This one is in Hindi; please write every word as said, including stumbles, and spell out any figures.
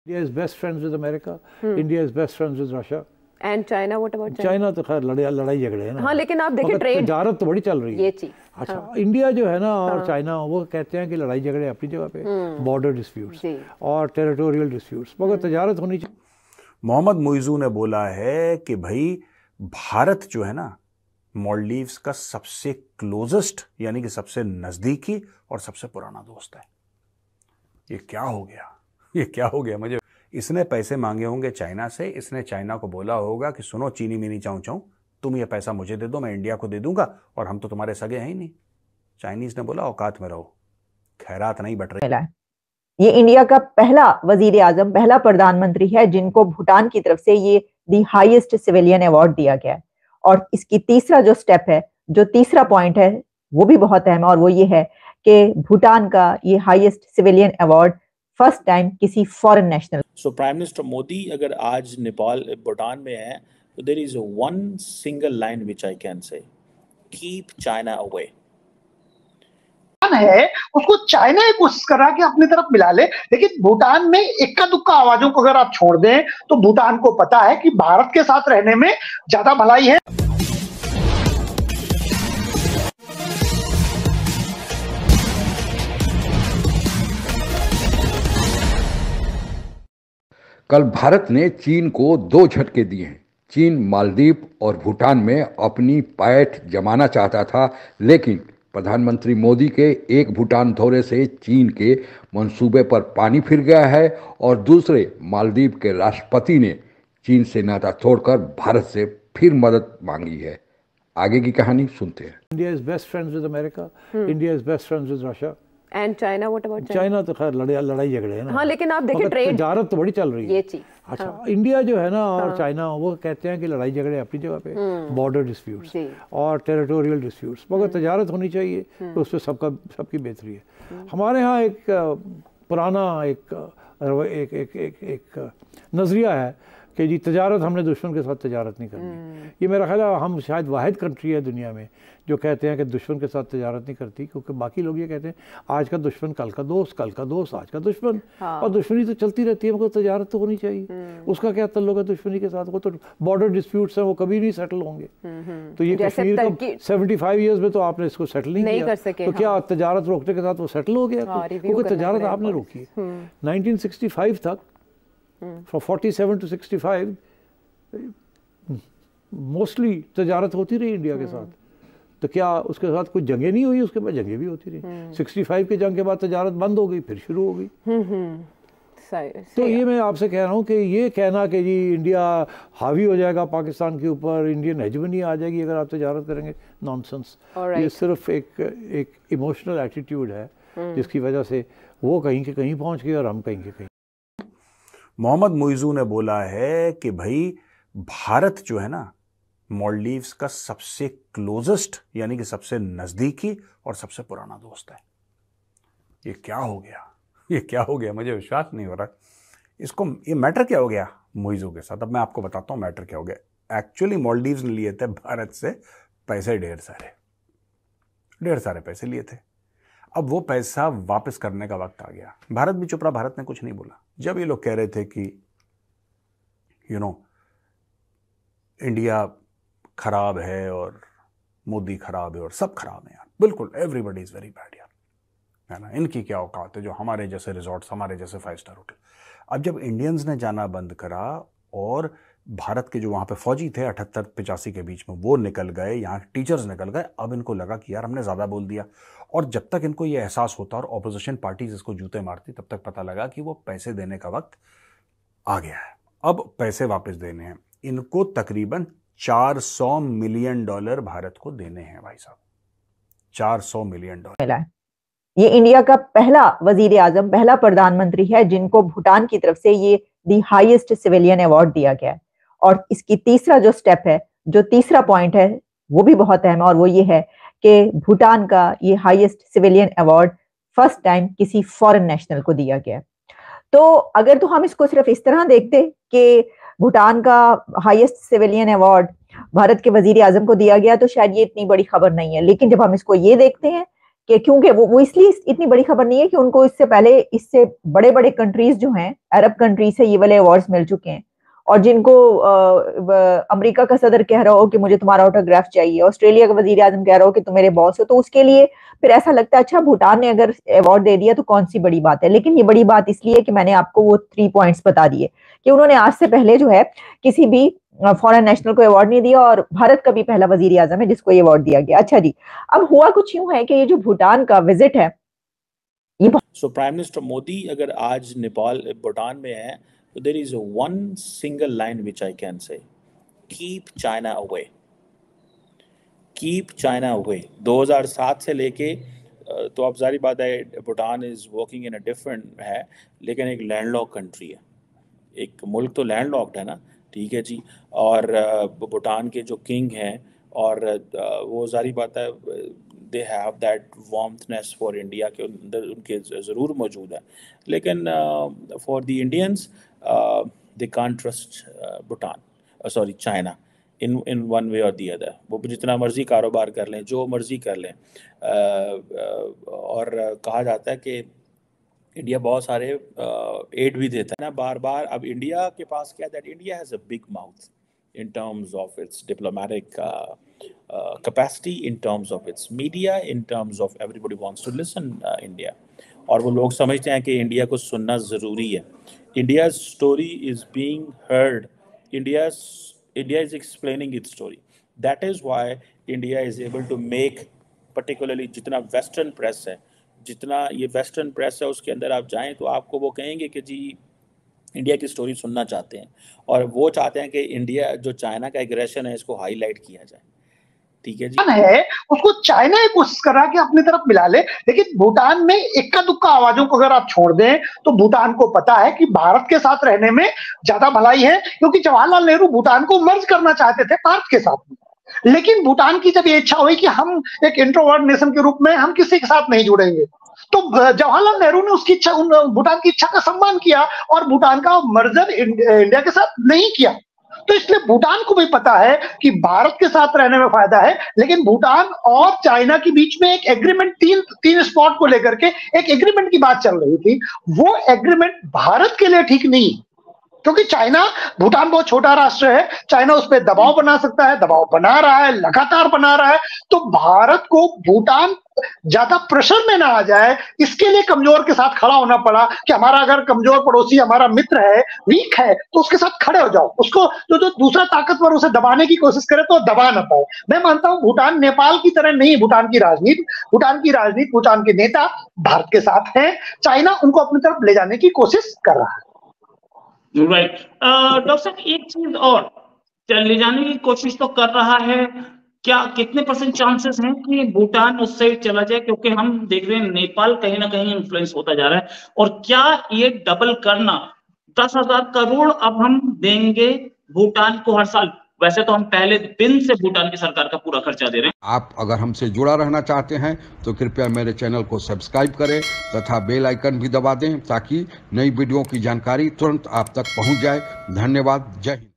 India is best friends with America. Hmm. India is best friends with Russia. And China, what about China? China तो खैर लड़ाई लड़ाई झगड़े हैं ना। हाँ, लेकिन आप देखिए ट्रेड तजारत तो बड़ी चल रही है ये चीज। अच्छा हाँ। इंडिया जो है ना और हाँ। चाइना वो कहते हैं कि लड़ाई झगड़े अपनी जगह पे बॉर्डर डिस्प्यूट्स और टेरिटोरियल डिस्प्यूट्स मगर तजारत होनी चाहिए। मोहम्मद मुइज़ू ने बोला है कि भाई भारत जो है ना मालदीव्स का सबसे क्लोजेस्ट यानी कि सबसे नजदीकी और सबसे पुराना दोस्त है। ये क्या हो गया ये क्या हो गया मुझे इसने पैसे मांगे होंगे चाइना से। इसने चाइना को बोला होगा कि सुनो चीनी मीनी चाऊ चाऊ तुम ये पैसा मुझे दे दो मैं इंडिया को दे दूंगा और हम तो तुम्हारे सगे हैं ही नहीं। चाइनीज ने बोला औकात में रहो खैरात नहीं बट रही। ये इंडिया का पहला वजीर आजम पहला प्रधानमंत्री है जिनको भूटान की तरफ से ये दी हाईएस्ट सिविलियन अवार्ड दिया गया है। और इसकी तीसरा जो स्टेप है जो तीसरा पॉइंट है वो भी बहुत अहम है और वो ये है कि भूटान का ये highest civilian award first time किसी foreign national. So prime minister Modi अगर आज नेपाल भूटान में है तो there is one single line which I can say keep China away है उसको चाइना ही कोशिश कर रहा है कि अपनी तरफ मिला ले। लेकिन भूटान में इक्का दुक्का आवाजों को अगर आप छोड़ दें तो भूटान को पता है कि भारत के साथ रहने में ज्यादा भलाई है। कल भारत ने चीन को दो झटके दिए हैं। चीन मालदीव और भूटान में अपनी पैठ जमाना चाहता था लेकिन प्रधानमंत्री मोदी के एक भूटान दौरे से चीन के मंसूबे पर पानी फिर गया है और दूसरे मालदीव के राष्ट्रपति ने चीन से नाता तोड़कर भारत से फिर मदद मांगी है। आगे की कहानी सुनते हैं। India is best friends with America. India is best friends with Russia. And China, what about China? China तो खैर लड़ाई लड़ाई झगड़े हैं ना। हाँ, लेकिन आप देखिए ट्रेड तजारत तो बड़ी चल रही है ये चीज। अच्छा हाँ। इंडिया जो है ना और हाँ। चाइना वो कहते हैं कि लड़ाई झगड़े अपनी जगह पे बॉर्डर डिस्प्यूट्स और टेरिटोरियल डिस्प्यूट्स मगर तजारत होनी चाहिए तो उसमें सबका सबकी बेहतरी है। हमारे यहाँ एक पुराना एक एक एक एक, एक नज़रिया है कि जी तजारत हमने दुश्मन के साथ तजारत नहीं करनी। ये मेरा ख्याल है हम शायद वाहिद कंट्री है दुनिया में जो कहते हैं कि दुश्मन के साथ तजारत नहीं करती क्योंकि बाकी लोग ये कहते हैं आज का दुश्मन कल का दोस्त कल का दोस्त आज का दुश्मन। हाँ। और दुश्मनी तो चलती रहती है मगर तजारत तो होनी चाहिए। उसका क्या ताल्लुक है दुश्मनी के साथ? वो तो बॉर्डर डिस्प्यूट्स हैं वो कभी नहीं सेटल होंगे। तो ये कश्मीर का सेवेंटी फाइव ईयर्स में तो आपने इसको सेटल नहीं, नहीं किया कर सके, तो हाँ। क्या तजारत रोकने के साथ वो सेटल हो गया? हाँ, क्योंकि तजारत आपने रोकी है। नाइनटीन सिक्सटी फाइव तक from forty seven to sixty five mostly तजारत होती रही इंडिया के साथ। तो क्या उसके साथ कोई जंगें नहीं हुई? उसके बाद जंगें भी होती रही। सिक्सटी फाइव के जंग के बाद तजारत बंद हो गई फिर शुरू हो गई। तो ये मैं आपसे कह रहा हूँ कि ये कहना कि जी इंडिया हावी हो जाएगा पाकिस्तान के ऊपर इंडियन हेजेमनी आ जाएगी अगर आप तजारत करेंगे, नॉनसेंस। ये सिर्फ एक एक इमोशनल एटीट्यूड है जिसकी वजह से वो कहीं के कहीं पहुँच गए और हम कहीं के कहीं। मोहम्मद मुइज़ू ने बोला है कि भाई भारत जो है ना मालदीव्स का सबसे क्लोजेस्ट यानी कि सबसे नजदीकी और सबसे पुराना दोस्त है। ये क्या हो गया ये क्या हो गया मुझे विश्वास नहीं हो रहा। इसको ये मैटर क्या हो गया मुइज़ू के साथ? अब मैं आपको बताता हूँ मैटर क्या हो गया। एक्चुअली मालदीव्स ने लिए थे भारत से पैसे ढेर सारे ढेर सारे पैसे लिए थे। अब वो पैसा वापस करने का वक्त आ गया। भारत भी चुप रहा, भारत ने कुछ नहीं बोला। जब ये लोग कह रहे थे कि यू नो इंडिया खराब है और मोदी खराब है और सब खराब है यार, बिल्कुल एवरीबडी इज वेरी बैड यार, है ना, इनकी क्या औकात है जो हमारे जैसे रिजॉर्ट्स हमारे जैसे फाइव स्टार होटल। अब जब इंडियंस ने जाना बंद करा और भारत के जो वहाँ पे फौजी थे अठहत्तर पिचासी के बीच में वो निकल गए, यहाँ टीचर्स निकल गए, अब इनको लगा कि यार हमने ज़्यादा बोल दिया। और जब तक इनको ये एहसास होता और ऑपोजिशन पार्टीज इसको जूते मारती तब तक पता लगा कि वो पैसे देने का वक्त आ गया है। अब पैसे वापस देने हैं इनको। तकरीबन चार सौ मिलियन डॉलर भारत को देने हैं भाई साहब, चार सौ मिलियन डॉलर। ये इंडिया का पहला वजीर आजम पहला प्रधानमंत्री है जिनको भूटान की तरफ से ये दी हाईएस्ट सिविलियन अवार्ड दिया गया है। और इसकी तीसरा जो स्टेप है जो तीसरा पॉइंट है वो भी बहुत अहम है और वो ये है कि भूटान का ये highest civilian award first time किसी फॉरेन नेशनल को दिया गया है। तो अगर तो हम इसको सिर्फ इस तरह देखते कि भूटान का हाईएस्ट सिविलियन अवार्ड भारत के वजीर आजम को दिया गया तो शायद ये इतनी बड़ी खबर नहीं है। लेकिन जब हम इसको ये देखते हैं कि क्योंकि वो वो इसलिए इतनी बड़ी खबर नहीं है कि उनको इससे पहले इससे बड़े बड़े कंट्रीज जो हैं, अरब कंट्रीज से ये वाले अवार्ड्स मिल चुके हैं, और जिनको अमेरिका का सदर कह रहा हो कि मुझे तुम्हारा ऑटोग्राफ चाहिए, ऑस्ट्रेलिया का वजीर आजम कह रहा हो कि तुम मेरे बॉस हो, तो उसके लिए फिर ऐसा लगता है अच्छा भूटान ने अगर अवार्ड दे दिया तो कौन सी बड़ी बात है। लेकिन ये बड़ी बात इसलिए है कि मैंने आपको वो थ्री पॉइंट्स बता दिए कि उन्होंने आज से पहले जो है किसी भी फॉरेन नेशनल को अवार्ड नहीं दिया, और भारत का भी पहला वजीर आजम है जिसको ये अवार्ड दिया गया। अच्छा जी, अब हुआ कुछ यूं है कि ये जो भूटान का विजिट है ये सो प्राइम मिनिस्टर मोदी अगर आज नेपाल भूटान में है तो there is one single line which I can say, keep China away, keep China away. दो हज़ार सात से लेके तो अब जारी बात है Bhutan is working in a different है, लेकिन एक लैंडलॉक कंट्री है, एक मुल्क तो लैंडलॉक्ड है ना, ठीक है जी। और भूटान के जो किंग हैं और वो जारी बात है they have that warmthness for India के अंदर उनके ज़रूर मौजूद है, लेकिन for the Indians they can't trust Bhutan sorry China in in one way or the other. वो जितना मर्जी कारोबार कर लें, जो मर्जी कर लें, और कहा जाता है कि इंडिया बहुत सारे एड भी देता है ना बार बार। अब इंडिया के पास क्या है that India has a big mouth in terms of its diplomatic uh, uh, capacity, in terms of its media, in terms of everybody wants to listen uh, India, और वो लोग समझते हैं कि इंडिया को सुनना ज़रूरी है। India's story is being heard, India's India is explaining its story, that is why India is able to make particularly जितना western press है, जितना ये western press है उसके अंदर आप जाएं तो आपको वो कहेंगे कि जी इंडिया की स्टोरी सुनना चाहते हैं, और वो चाहते हैं कि इंडिया जो चाइना का एग्रेशन है इसको हाईलाइट किया जाए, ठीक है जी। है उसको चाइना ही कोशिश कर रहा है कि अपनी तरफ मिला ले, लेकिन भूटान में इक्का दुक्का आवाजों को अगर आप छोड़ दें तो भूटान को पता है कि भारत के साथ रहने में ज्यादा भलाई है, क्योंकि जवाहरलाल नेहरू भूटान को मर्ज करना चाहते थे भारत के साथ में, लेकिन भूटान की जब ये इच्छा हुई कि हम एक इंट्रोवर्ट नेशन के रूप में हम किसी के साथ नहीं जुड़ेंगे, तो जवाहरलाल नेहरू ने उसकी इच्छा, भूटान की इच्छा का सम्मान किया और भूटान का मर्जर इंडिया के साथ नहीं किया। तो इसलिए भूटान को भी पता है कि भारत के साथ रहने में फायदा है, लेकिन भूटान और चाइना के बीच में एक एग्रीमेंट, तीन तीन स्पॉट को लेकर के एक एग्रीमेंट की बात चल रही थी, वो एग्रीमेंट भारत के लिए ठीक नहीं, क्योंकि चाइना, भूटान बहुत छोटा राष्ट्र है, चाइना उस पर दबाव बना सकता है, दबाव बना रहा है, लगातार बना रहा है, तो भारत को भूटान ज्यादा प्रेशर में ना आ जाए इसके लिए कमजोर के साथ खड़ा होना पड़ा कि हमारा अगर कमजोर पड़ोसी हमारा मित्र है, वीक है, तो उसके साथ खड़े हो जाओ, उसको जो जो दूसरा ताकतवर उसे दबाने की कोशिश करे तो दबा ना पाए। मैं मानता हूं भूटान नेपाल की तरह नहीं, भूटान की राजनीति भूटान की राजनीति भूटान के नेता भारत के साथ हैं, चाइना उनको अपनी तरफ ले जाने की कोशिश कर रहा है। राइट डॉक्टर साहब, एक चीज और, ले जाने की कोशिश तो कर रहा है, क्या कितने परसेंट चांसेस हैं कि भूटान उस साइड चला जाए, क्योंकि हम देख रहे हैं नेपाल कहीं ना कहीं इन्फ्लुएंस होता जा रहा है, और क्या ये डबल करना दस हजार करोड़ अब हम देंगे भूटान को हर साल, वैसे तो हम पहले दिन से भूटान की सरकार का पूरा खर्चा दे रहे हैं। आप अगर हमसे जुड़ा रहना चाहते हैं तो कृपया मेरे चैनल को सब्सक्राइब करें तथा बेल आइकन भी दबा दें ताकि नई वीडियो की जानकारी तुरंत आप तक पहुंच जाए। धन्यवाद। जय हिंद।